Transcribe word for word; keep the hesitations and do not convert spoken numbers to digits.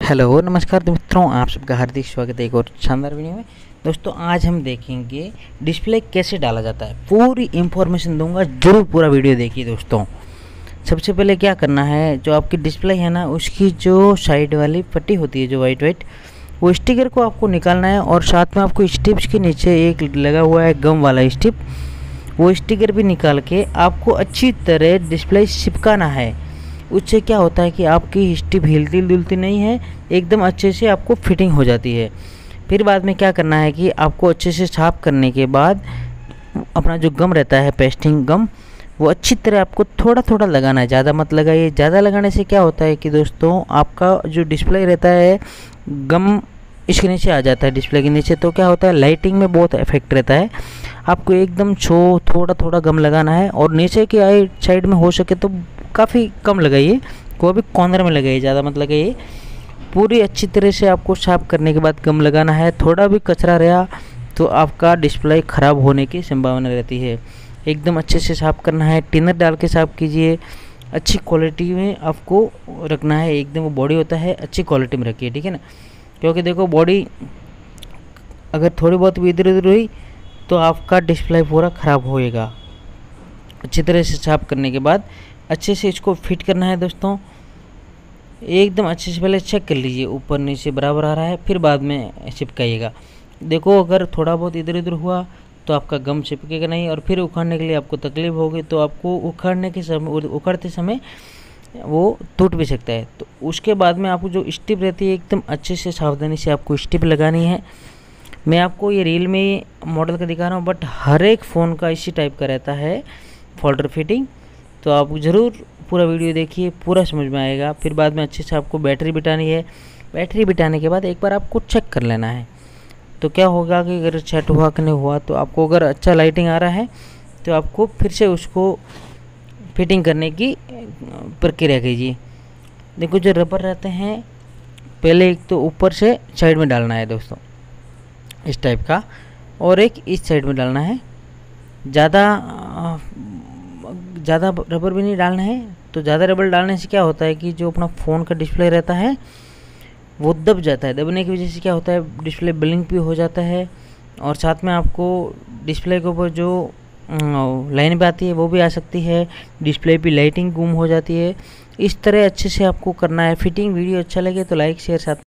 Hello नमस्कार मित्रों, आप सबका हार्दिक स्वागत है एक और शानदार वीडियो में। दोस्तों आज हम देखेंगे डिस्प्ले कैसे डाला जाता है, पूरी इंफॉर्मेशन दूंगा, जरूर पूरा वीडियो देखिए। दोस्तों सबसे पहले क्या करना है, जो आपकी डिस्प्ले है ना उसकी जो साइड वाली पट्टी होती है जो वाइट वाइट, वो स्टिकर को आपको निकालना है। और साथ में आपको स्टिप्स के नीचे एक लगा हुआ है गम वाला स्टिप, वो स्टिकर भी निकाल के आपको अच्छी तरह डिस्प्ले चिपकाना है। उससे क्या होता है कि आपकी स्टिप हिलती डुलती नहीं है, एकदम अच्छे से आपको फिटिंग हो जाती है। फिर बाद में क्या करना है कि आपको अच्छे से साफ करने के बाद अपना जो गम रहता है, पेस्टिंग गम, वो अच्छी तरह आपको थोड़ा थोड़ा लगाना है, ज़्यादा मत लगाइए। ज़्यादा लगाने से क्या होता है कि दोस्तों आपका जो डिस्प्ले रहता है गम इसके नीचे आ जाता है, डिस्प्ले के नीचे, तो क्या होता है लाइटिंग में बहुत इफेक्ट रहता है। आपको एकदम छो थोड़ा थोड़ा गम लगाना है और नीचे की आई साइड में हो सके तो काफ़ी कम लगाइए, कोई भी कॉर्नर में लगाइए, ज़्यादा मत लगाइए। पूरी अच्छी तरह से आपको साफ करने के बाद गम लगाना है। थोड़ा भी कचरा रहा तो आपका डिस्प्ले ख़राब होने की संभावना रहती है। एकदम अच्छे से साफ करना है, टिनर डाल के साफ कीजिए। अच्छी क्वालिटी में आपको रखना है, एकदम वो बॉडी होता है अच्छी क्वालिटी में रखिए, ठीक है ना। क्योंकि देखो बॉडी अगर थोड़ी बहुत भी इधर उधर हुई तो आपका डिस्प्ले पूरा ख़राब होएगा। अच्छी तरह से साफ करने के बाद अच्छे से इसको फिट करना है। दोस्तों एकदम अच्छे से पहले चेक कर लीजिए ऊपर नीचे बराबर आ रहा है, फिर बाद में चिपकाइएगा। देखो अगर थोड़ा बहुत इधर उधर हुआ तो आपका गम चिपकेगा नहीं, और फिर उखाड़ने के लिए आपको तकलीफ होगी, तो आपको उखाड़ने के समय उखाड़ते समय वो टूट भी सकता है। तो उसके बाद में आपको जो स्टिप रहती है एकदम अच्छे से सावधानी से आपको स्टिप लगानी है। मैं आपको ये रील में मॉडल का दिखा रहा हूँ, बट हर एक फ़ोन का इसी टाइप का रहता है फोल्डर फिटिंग। तो आप ज़रूर पूरा वीडियो देखिए, पूरा समझ में आएगा। फिर बाद में अच्छे से आपको बैटरी बिठानी है। बैटरी बिठाने के बाद एक बार आपको चेक कर लेना है, तो क्या होगा कि अगर सेट हुआ कि नहीं हुआ, तो आपको अगर अच्छा लाइटिंग आ रहा है तो आपको फिर से उसको फिटिंग करने की प्रक्रिया कीजिए। देखो जो रबर रहते हैं पहले एक तो ऊपर से साइड में डालना है दोस्तों, इस टाइप का, और एक इस साइड में डालना है। ज़्यादा ज़्यादा रबर भी नहीं डालना है। तो ज़्यादा रबर डालने से क्या होता है कि जो अपना फ़ोन का डिस्प्ले रहता है वो दब जाता है। दबने की वजह से क्या होता है डिस्प्ले ब्लिंक भी हो जाता है, और साथ में आपको डिस्प्ले के ऊपर जो लाइन पे आती है वो भी आ सकती है, डिस्प्ले पे लाइटिंग गुम हो जाती है। इस तरह अच्छे से आपको करना है फिटिंग। वीडियो अच्छा लगे तो लाइक शेयर साथ